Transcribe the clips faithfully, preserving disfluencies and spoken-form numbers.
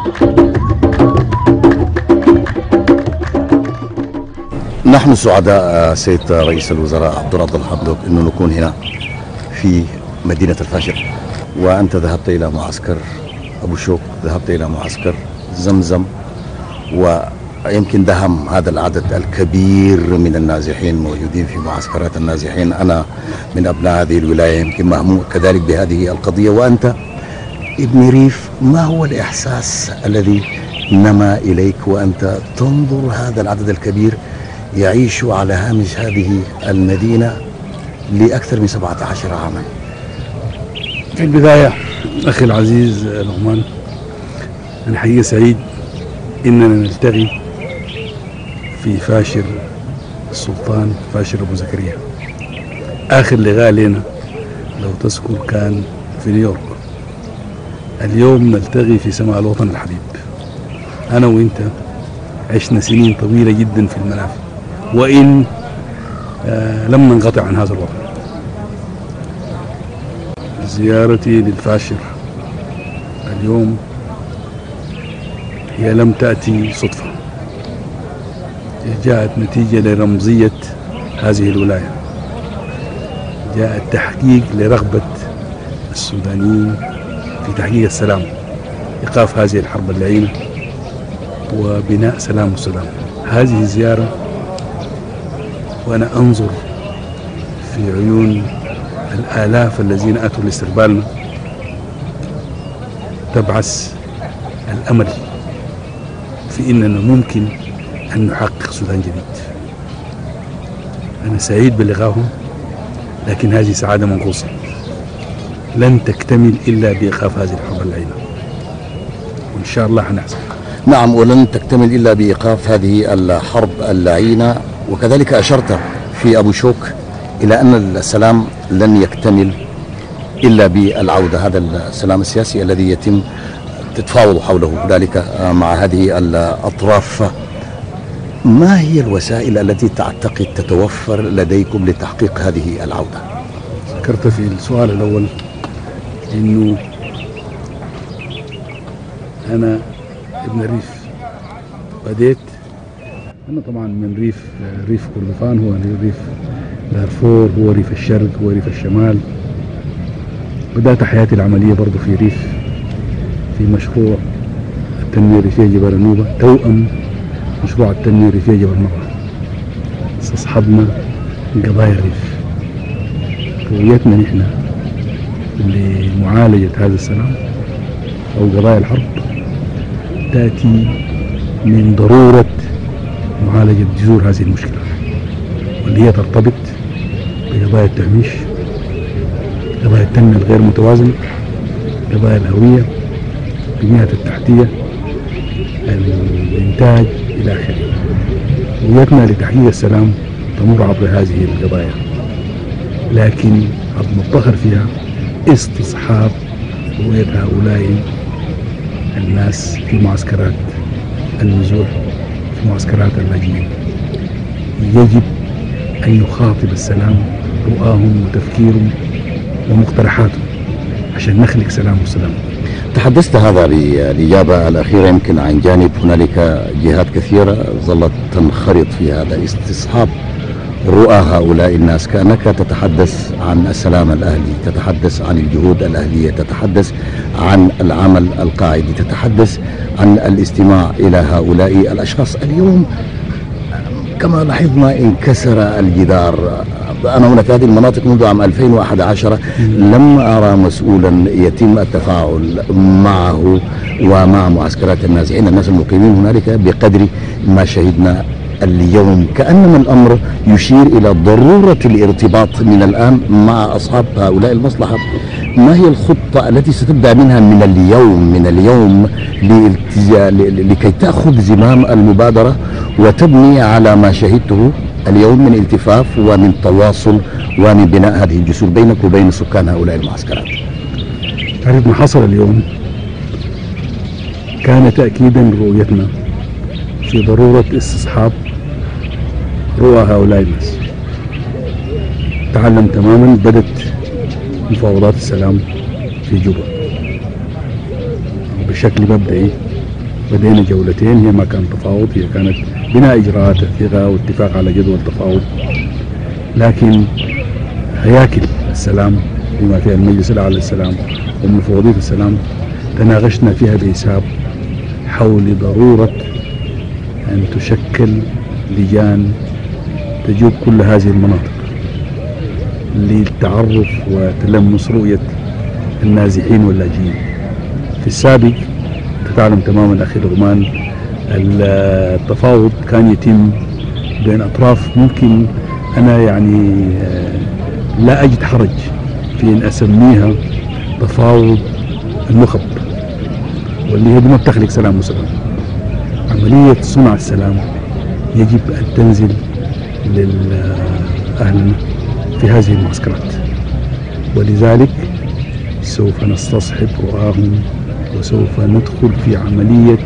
نحن سعداء سيد رئيس الوزراء عبد الرب الحمدوك أنه نكون هنا في مدينة الفاشر، وأنت ذهبت إلى معسكر أبو شوك، ذهبت إلى معسكر زمزم، ويمكن دهم هذا العدد الكبير من النازحين موجودين في معسكرات النازحين. أنا من أبناء هذه الولاية يمكن مهموم كذلك بهذه القضية، وأنت ابن ريف. ما هو الإحساس الذي نما إليك وأنت تنظر هذا العدد الكبير يعيش على هامش هذه المدينة لأكثر من سبعة عشر عاما؟ في البداية أخي العزيز لغمان، أنا حقيقة سعيد إننا نلتقي في فاشر السلطان، فاشر أبو زكريا. آخر لقاء لنا لو تذكر كان في نيويورك. اليوم نلتقي في سماء الوطن الحبيب. أنا وإنت عشنا سنين طويلة جدا في المنافي، وإن آه لم ننقطع عن هذا الوطن. زيارتي للفاشر اليوم هي لم تأتي صدفة، جاءت نتيجة لرمزية هذه الولاية، جاءت تحقيق لرغبة السودانيين في تحقيق السلام، إيقاف هذه الحرب اللعينة وبناء سلام السودان. هذه الزيارة وأنا أنظر في عيون الآلاف الذين أتوا لاستقبالنا تبعث الأمل في أننا ممكن أن نحقق سودان جديد. أنا سعيد بلقائهم، لكن هذه سعادة منقوصة لن تكتمل إلا بإيقاف هذه الحرب اللعينة، وإن شاء الله حنحصل. نعم، ولن تكتمل إلا بإيقاف هذه الحرب اللعينة. وكذلك أشرت في أبو شوك إلى أن السلام لن يكتمل إلا بالعودة، هذا السلام السياسي الذي يتم تتفاوض حوله ذلك مع هذه الأطراف. ما هي الوسائل التي تعتقد تتوفر لديكم لتحقيق هذه العودة؟ ذكرت في السؤال الأول إنه أنا ابن ريف، بديت أنا طبعا من ريف ريف كردفان، هو ريف دارفور، هو ريف الشرق، هو ريف الشمال. بدأت حياتي العملية برضو في ريف، في مشروع التنمية الريفية جبل النوبة، توأم مشروع التنمية الريفية جبل مرة. استصحبنا قضايا الريف. رؤيتنا نحن لمعالجة هذا السلام أو قضايا الحرب تأتي من ضرورة معالجة جذور هذه المشكلة، واللي هي ترتبط بقضايا التهميش، قضايا التنمية الغير متوازنة، قضايا الهوية، البنية التحتية، الإنتاج إلى آخره. رؤيتنا لتحقيق السلام تمر عبر هذه القضايا، لكن المفتخر فيها استصحاب رؤية هؤلاء الناس في معسكرات النزوح، في معسكرات اللاجئين. يجب أن يخاطب السلام رؤاهم وتفكيرهم ومقترحاتهم عشان نخلق سلام وسلام. تحدثت هذا بالإجابة الأخيرة يمكن عن جانب هنالك جهات كثيرة ظلت تنخرط في هذا استصحاب رؤى هؤلاء الناس، كأنك تتحدث عن السلام الأهلي، تتحدث عن الجهود الأهلية، تتحدث عن العمل القاعدي، تتحدث عن الاستماع إلى هؤلاء الأشخاص. اليوم كما لاحظنا انكسر الجدار. أنا هنا في هذه المناطق منذ عام ألفين وأحد عشر لم أرى مسؤولا يتم التفاعل معه ومع معسكرات النازحين، الناس المقيمين هنالك، بقدر ما شهدنا اليوم. كأنما الأمر يشير إلى ضرورة الارتباط من الآن مع أصحاب هؤلاء المصلحة. ما هي الخطة التي ستبدأ منها من اليوم من اليوم لكي تأخذ زمام المبادرة وتبني على ما شهدته اليوم من التفاف ومن تواصل ومن بناء هذه الجسور بينك وبين سكان هؤلاء المعسكرات؟ تعرف ما حصل اليوم كان تأكيدا رؤيتنا في ضرورة استصحاب رؤى هؤلاء الناس. تعلم تماما بدت مفاوضات السلام في جوبا بشكل مبدئي بدينا جولتين، هي ما كان تفاوض، هي كانت بناء إجراءات الثقة واتفاق على جدول تفاوض. لكن هياكل السلام بما فيها المجلس الأعلى للسلام ومفوضية السلام تناقشنا فيها بحساب حول ضرورة أن تشكل لجان تجوب كل هذه المناطق للتعرف وتلمس رؤية النازحين واللاجئين. في السابق تعلم تماما أخي لغمان التفاوض كان يتم بين أطراف ممكن أنا يعني لا أجد حرج في أن أسميها تفاوض النخب، واللي هي ما بتخلق سلام وسلام. عملية صنع السلام يجب أن تنزل لأهلنا في هذه المعسكرات، ولذلك سوف نستصحب رؤاهم وسوف ندخل في عملية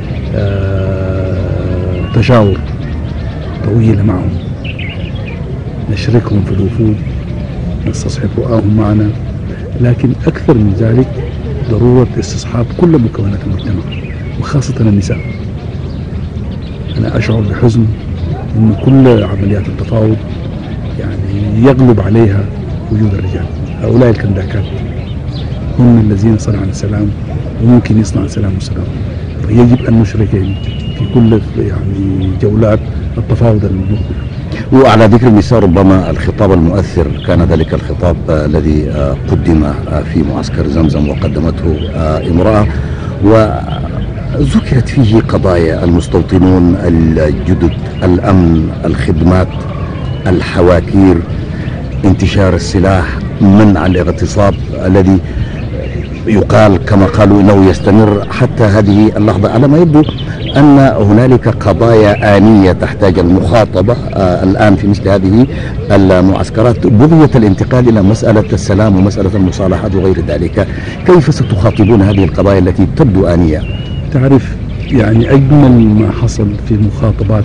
آه تشاور طويلة معهم، نشركهم في الوفود، نستصحب رؤاهم معنا. لكن أكثر من ذلك ضرورة استصحاب كل مكونات المجتمع وخاصة النساء. أنا أشعر بحزن أن كل عمليات التفاوض يعني يغلب عليها وجود الرجال. هؤلاء الكنداكات هم الذين صنعوا السلام وممكن يصنع السلام والسلام، فيجب أن نشركهم في كل يعني جولات التفاوض المقبلة. وعلى ذكر النساء، ربما الخطاب المؤثر كان ذلك الخطاب الذي قدم في معسكر زمزم وقدمته امرأة، وذكرت فيه قضايا المستوطنون الجدد، الأمن، الخدمات، الحواكير، انتشار السلاح، منع الاغتصاب الذي يقال كما قالوا انه يستمر حتى هذه اللحظه. على ما يبدو ان هنالك قضايا آنية تحتاج المخاطبه آه الان في مثل هذه المعسكرات، بغية الانتقال الى مساله السلام ومساله المصالحات وغير ذلك. كيف ستخاطبون هذه القضايا التي تبدو آنية؟ تعرف يعني اجمل ما حصل في مخاطبات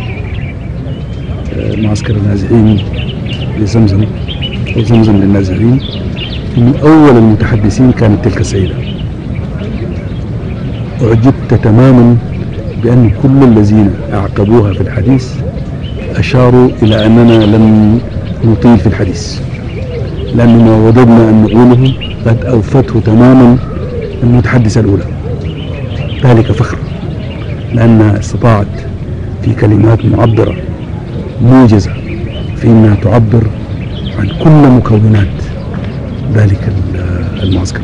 معسكر النازحين لزمزم وزمزم للنازحين، من أول المتحدثين كانت تلك السيدة. أعجبت تماما بأن كل الذين أعقبوها في الحديث أشاروا إلى أننا لم نطيل في الحديث، لأن ما وجدنا أن نقوله قد أوفته تماما المتحدثة الأولى. ذلك فخر لأنها استطاعت في كلمات معبرة موجزة في أنها تعبر عن كل مكونات ذلك المعسكر.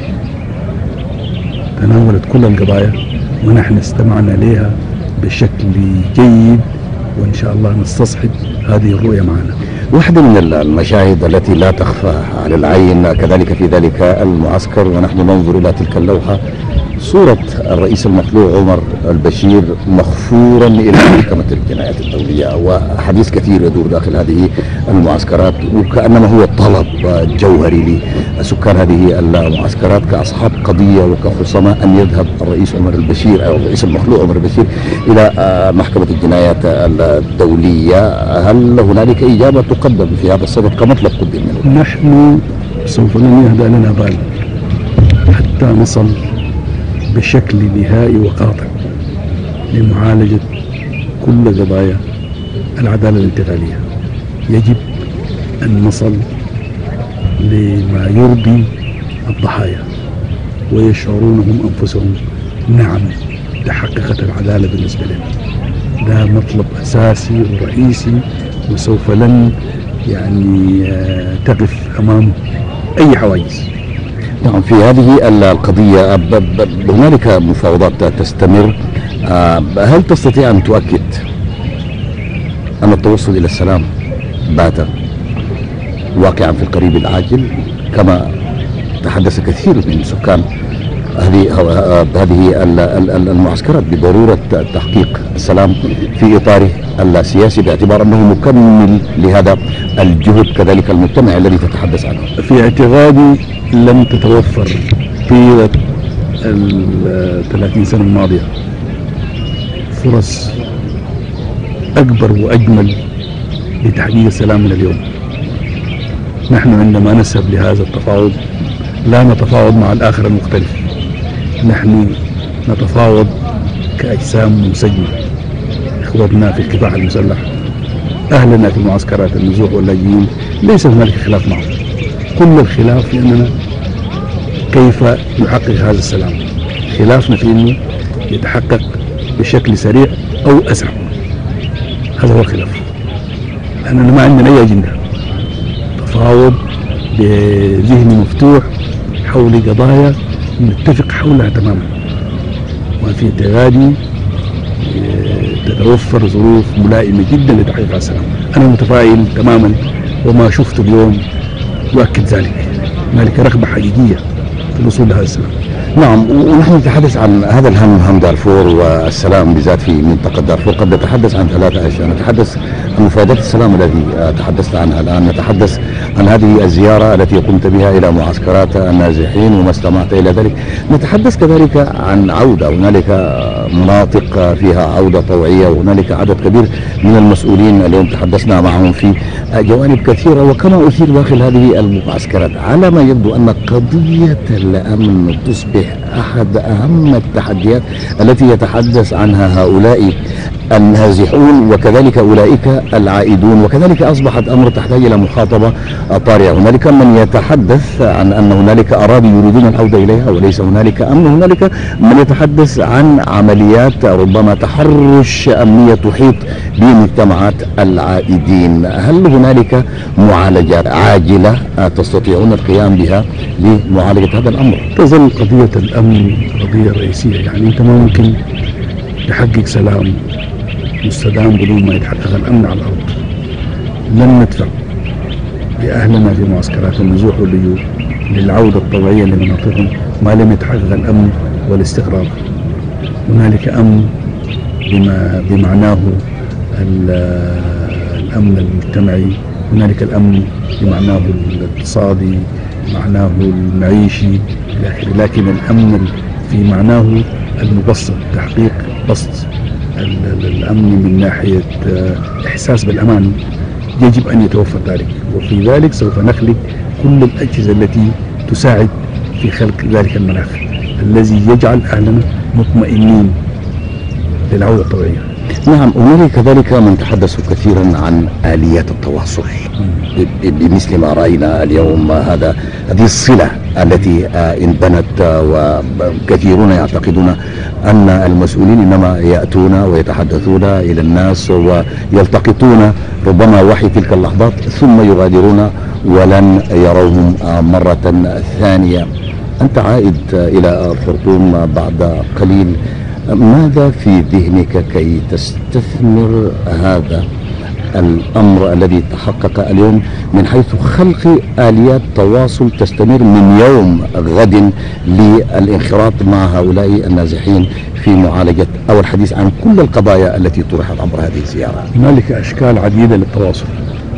تناولت كل القضايا ونحن استمعنا لها بشكل جيد، وإن شاء الله نستصحب هذه الرؤية معنا. واحدة من المشاهد التي لا تخفى على العين كذلك في ذلك المعسكر ونحن ننظر إلى تلك اللوحة صورة الرئيس المطلوع عمر البشير مخفورا إلى محكمة الجنايات الدولية، وحديث كثير يدور داخل هذه المعسكرات وكأنما هو طلب جوهري لسكان هذه المعسكرات كأصحاب قضية وكخصماء أن يذهب الرئيس عمر البشير أو الرئيس المطلوع عمر البشير إلى محكمة الجنايات الدولية. هل هنالك إجابة تقدم في هذا الصدد كمطلب قدم منه؟ نحن سوف لن يهدأ لنا بال حتى نصل بشكل نهائي وقاطع لمعالجة كل قضايا العدالة الانتقالية. يجب أن نصل لما يرضي الضحايا ويشعرون هم أنفسهم نعم تحققت العدالة بالنسبة لنا. ده مطلب أساسي ورئيسي وسوف لن يعني تقف أمام أي حواجز. نعم، في هذه القضية هنالك مفاوضات تستمر. هل تستطيع أن تؤكد أن التوصل إلى السلام بات واقعا في القريب العاجل كما تحدث كثير من سكان هذه هذه المعسكرات بضرورة تحقيق السلام في إطاره السياسي، باعتبار أنه مكمل لهذا الجهد كذلك المجتمع الذي تتحدث عنه؟ في اعتقادي لم تتوفر في الثلاثين سنة الماضية فرص أكبر وأجمل لتحقيق السلام من اليوم. نحن عندما نذهب لهذا التفاوض لا نتفاوض مع الآخر المختلف، نحن نتفاوض كأجسام منسجمة. إخوتنا في الكفاح المسلح، أهلنا في معسكرات النزوح واللاجئين، ليس هنالك خلاف معهم. كل الخلاف في أننا كيف نحقق هذا السلام. خلافنا في أنه يتحقق بشكل سريع أو أسرع. هذا هو الخلاف، لأننا ما عندنا أي أجندة. تفاوض بذهن مفتوح حول قضايا نتفق حولها تماما، وفي اعتقادي تتوفر ظروف ملائمة جدا لتحقيق السلام. أنا متفائل تماما، وما شفته اليوم يؤكد ذلك. هنالك رغبة حقيقية في الوصول لهذا السلام. نعم، ونحن نتحدث عن هذا الهم، هم دارفور والسلام بالذات في منطقة دارفور. قد نتحدث عن ثلاثة أشياء. نتحدث عن مفادات السلام الذي تحدثت عنها الآن، نتحدث عن هذه الزيارة التي قمت بها إلى معسكرات النازحين وما استمعت إلى ذلك. نتحدث كذلك عن عودة، هنالك مناطق فيها عودة طوعية، وهنالك عدد كبير من المسؤولين اليوم تحدثنا معهم في جوانب كثيرة. وكما أثير داخل هذه المعسكرات، على ما يبدو أن قضية الأمن تصبح أحد أهم التحديات التي يتحدث عنها هؤلاء النازحون وكذلك أولئك العائدون، وكذلك أصبحت أمر تحتاج إلى مخاطبة طارئة. هنالك من يتحدث عن أن هنالك أراضي يريدون العودة إليها وليس هنالك أمن، هنالك من يتحدث عن عمليات ربما تحرش أمنية تحيط بمجتمعات العائدين. هل هنالك معالجات عاجلة تستطيعون القيام بها لمعالجة هذا الأمر؟ تظل قضية الأمن قضية رئيسية. يعني أنت ما ممكن تحقق سلام مستدام بدون ما يتحقق الأمن على الأرض. لن ندفع بأهلنا في معسكرات النزوح واللجوء للعودة الطبيعية لمناطقهم ما لم يتحقق الأمن والاستقرار. هنالك أمن بما بمعناه الأمن المجتمعي، هنالك الأمن بمعناه الاقتصادي، معناه المعيشي إلى آخره، لكن الأمن في معناه المبسط، تحقيق بسط الأمن من ناحية إحساس بالأمان، يجب أن يتوفر ذلك. وفي ذلك سوف نخلق كل الأجهزة التي تساعد في خلق ذلك المناخ الذي يجعل أهلنا مطمئنين للعودة الطبيعية. نعم، هنالك كذلك من تحدثوا كثيرا عن آليات التواصل بمثل ما رأينا اليوم. هذا هذه الصلة التي انبنت، وكثيرون يعتقدون أن المسؤولين إنما يأتون ويتحدثون إلى الناس ويلتقطون ربما وحي تلك اللحظات ثم يغادرون ولن يروهم مرة ثانية. أنت عائد إلى الخرطوم بعد قليل، ماذا في ذهنك كي تستثمر هذا الأمر الذي تحقق اليوم من حيث خلق آليات تواصل تستمر من يوم غد للانخراط مع هؤلاء النازحين في معالجة أو الحديث عن كل القضايا التي طرحت عبر هذه الزيارة؟ هنالك أشكال عديدة للتواصل.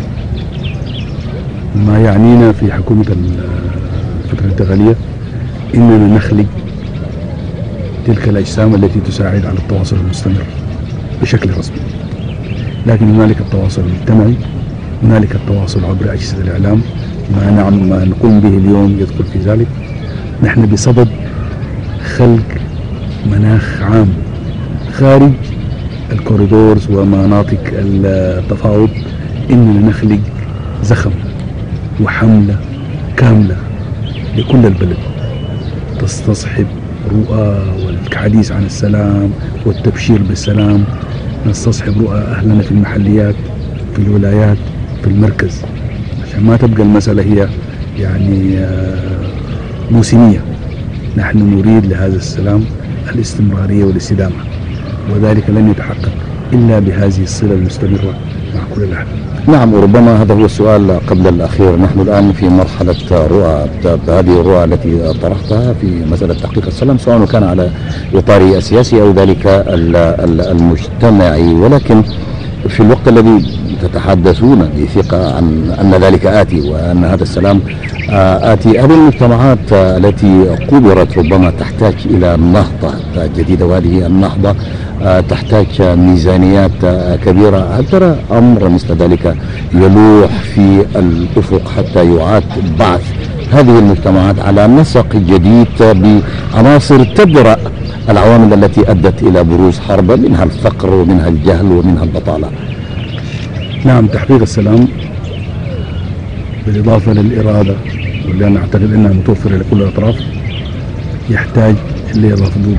ما يعنينا في حكومة الفترة الانتقالية إننا نخلق تلك الأجسام التي تساعد على التواصل المستمر بشكل رسمي. لكن هنالك التواصل المجتمعي، هنالك التواصل عبر أجهزة الإعلام. ما نعم ما نقوم به اليوم يدخل في ذلك. نحن بصدد خلق مناخ عام خارج الكوريدورز ومناطق التفاوض، إننا نخلق زخم وحملة كاملة لكل البلد تستصحب رؤى والحديث عن السلام والتبشير بالسلام. نستصحب رؤى أهلنا في المحليات، في الولايات، في المركز، عشان ما تبقى المسألة هي يعني موسمية. نحن نريد لهذا السلام الاستمرارية والاستدامة، وذلك لن يتحقق إلا بهذه الصلة المستمرة مع كل الأهل. نعم، وربما هذا هو السؤال قبل الأخير. نحن الآن في مرحلة رؤى، هذه الرؤى التي طرحتها في مسألة تحقيق السلام سواء كان على إطار السياسي أو ذلك المجتمعي، ولكن في الوقت الذي تتحدثون بثقة عن أن ذلك آتي وأن هذا السلام آتي، هذه المجتمعات التي قبرت ربما تحتاج إلى نهضة جديدة، وهذه النهضة تحتاج ميزانيات كبيرة. هل ترى أمر مثل ذلك يلوح في الأفق حتى يعاد بعث هذه المجتمعات على نسق جديد بعناصر تبرأ العوامل التي أدت إلى بروز حرب، منها الفقر ومنها الجهل ومنها البطالة. نعم، تحقيق السلام بالإضافة للإرادة واللي أنا أعتقد أنها متوفرة لكل الأطراف يحتاج لرفضه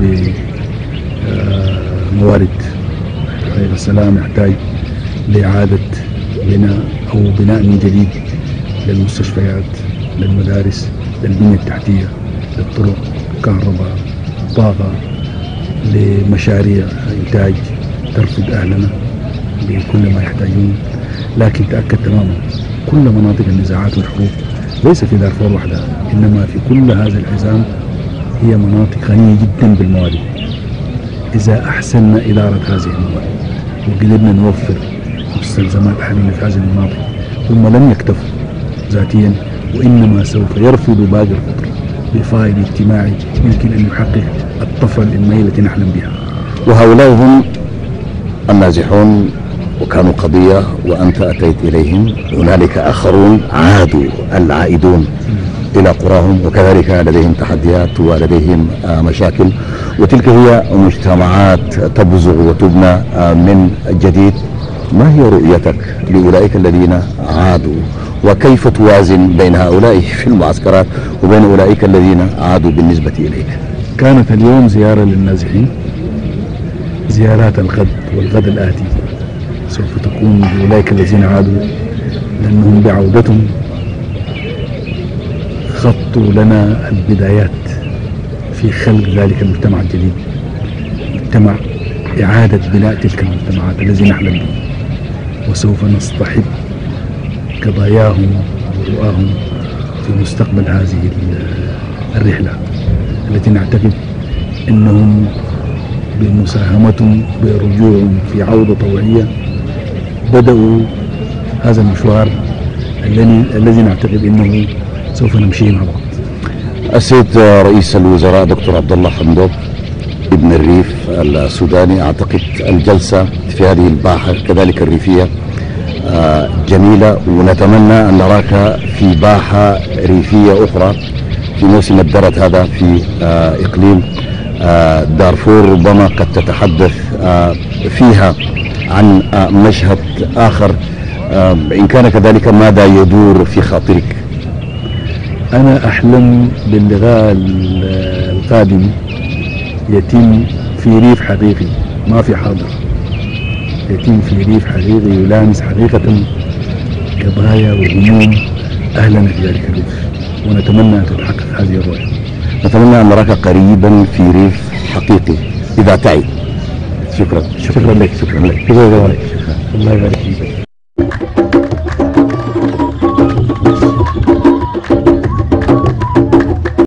بموارد. تحقيق السلام يحتاج لإعادة بناء أو بناء من جديد للمستشفيات، للمدارس، للبنية التحتية، للطرق، كهرباء، طاقة، لمشاريع إنتاج ترفد أهلنا بكل ما يحتاجون. لكن تأكد تماما كل مناطق النزاعات والحروب ليس في دارفور وحدها، إنما في كل هذا الحزام هي مناطق غنية جدا بالموارد. إذا أحسننا إدارة هذه الموارد وقدرنا نوفر مستلزمات حميمة في هذه المناطق، هم لن يكتفوا ذاتيا، وإنما سوف يرفضوا باقي القطر بفائض اجتماعي يمكن أن يحقق الطفرة العلمية التي نحلم بها. وهؤلاء هم النازحون وكانوا قضية وأنت أتيت إليهم. هنالك آخرون عادوا، العائدون إلى قراهم، وكذلك لديهم تحديات ولديهم مشاكل، وتلك هي مجتمعات تبزغ وتبنى من جديد. ما هي رؤيتك لأولئك الذين عادوا، وكيف توازن بين هؤلاء في المعسكرات وبين أولئك الذين عادوا بالنسبة إليك؟ كانت اليوم زيارة للنازحين، زيارات الغد والغد الآتي سوف تكون لأولئك الذين عادوا، لأنهم بعودتهم خطوا لنا البدايات في خلق ذلك المجتمع الجديد، مجتمع إعادة بناء تلك المجتمعات الذي نحلم به، وسوف نصطحب قضاياهم ورؤاهم في مستقبل هذه الرحلة التي نعتقد أنهم بمساهمتهم برجوعهم في عودة طوعية بدأوا هذا المشوار الذي الذي نعتقد أنه سوف نمشي مع بعض. السيد رئيس الوزراء دكتور عبد الله حمدوك ابن الريف السوداني، أعتقد الجلسة في هذه الباحة كذلك الريفية جميلة، ونتمنى أن نراك في باحة ريفية أخرى في موسم الدرد هذا في إقليم دارفور، ربما قد تتحدث فيها عن مشهد آخر. إن كان كذلك ماذا يدور في خاطرك؟ أنا أحلم باللقاء القادم يتم في ريف حقيقي، ما في حاضر، يتم في ريف حقيقي يلامس حقيقة قضايا وهموم أهلنا في ذلك الريف، ونتمنى أن تتحقق هذه الرؤية. نتمنى أن نراك قريبا في ريف حقيقي إذا تعي. شكرا. شكرا لك. شكرا لك. شكرا لك. الله يبارك فيك.